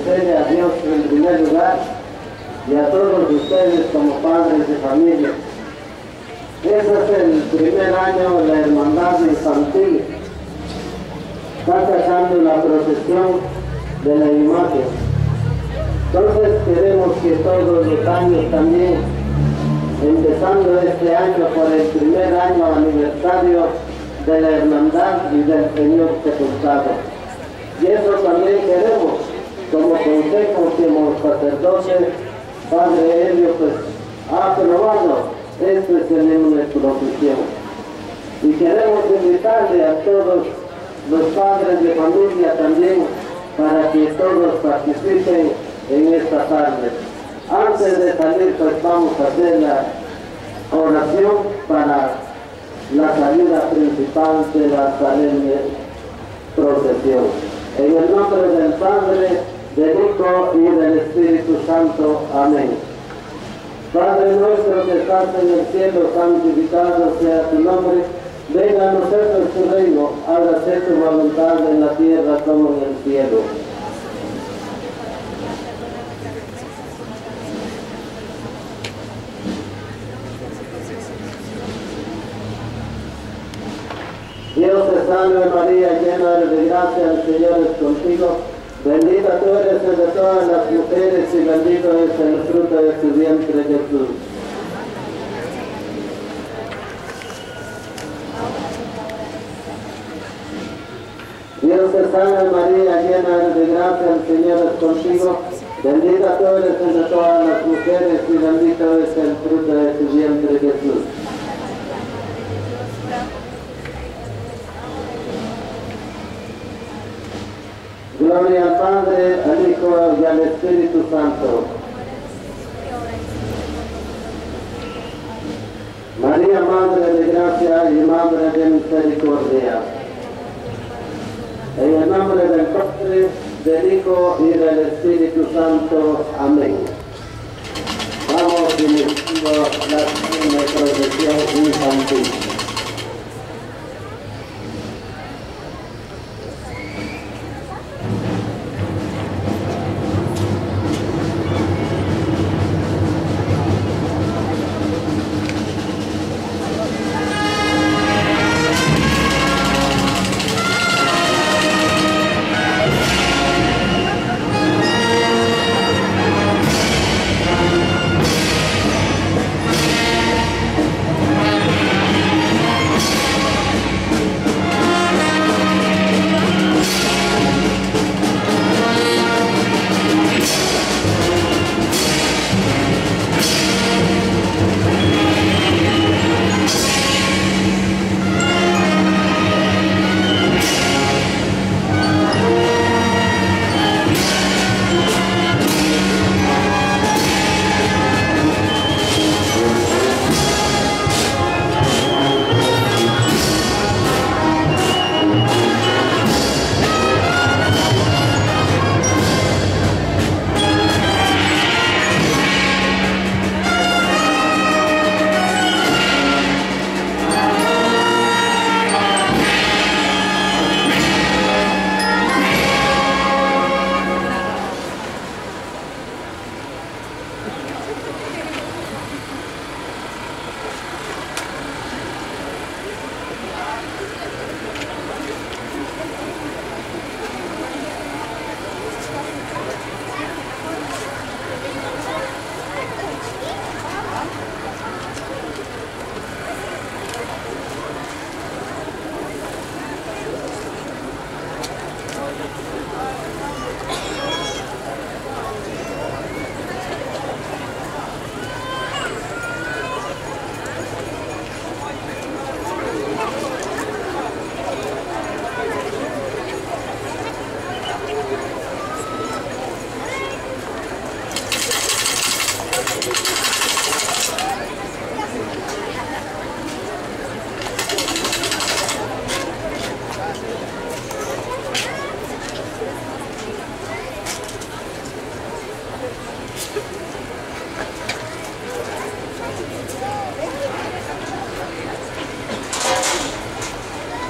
agradecerle a Dios en primer lugar y a todos ustedes como padres de familia. Ese es el primer año de la hermandad infantil. Está sacando la procesión de la imagen. Entonces queremos que todos los años también, empezando este año por el primer año aniversario de la hermandad y del Señor sepultado. Y eso también queremos, como consejo, como sacerdote, Padre Helio, pues ha aprobado este solemne procesión. Y queremos invitarle a todos los padres de familia también para que todos participen en esta tarde. Antes de salir, pues vamos a hacer la oración para la salida principal de la solemne procesión. En el nombre del Padre, del Hijo y del Espíritu Santo. Amén. Padre nuestro que estás en el cielo, santificado sea tu nombre. Venga a nosotros tu reino, hágase tu voluntad en la tierra como en el cielo. Dios te salve María, llena de gracia, el Señor es contigo. Bendita tú eres entre todas las mujeres y bendito es el fruto de tu vientre, Jesús. Dios te salve María, llena de gracia, el Señor es contigo. Bendita tú eres entre todas las mujeres y bendito es el fruto de tu vientre, Jesús. Gloria al Padre, al Hijo y al Espíritu Santo. María, Madre de Gracia y Madre de Misericordia. En el nombre del Padre, del Hijo y del Espíritu Santo. Amén. Vamos iniciando la procesión infantil.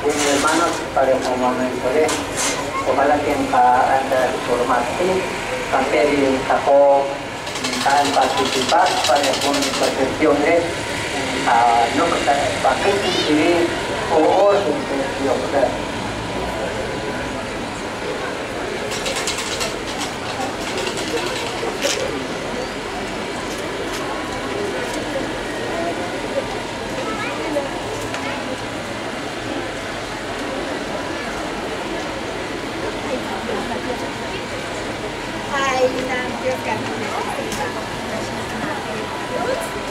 hermanos, para un momento de ojalá que anda formarte Santeri sacó en participar con percepciones no para qué sentir o sensación. Hai nam tiếp cận